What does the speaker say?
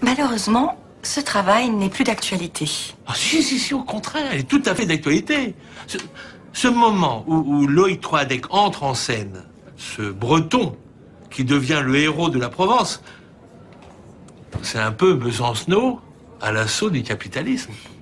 Malheureusement, ce travail n'est plus d'actualité. Ah, si, au contraire, il est tout à fait d'actualité. Ce moment où Loïc Troadec entre en scène, ce breton qui devient le héros de la Provence, c'est un peu Besancenot à l'assaut du capitalisme.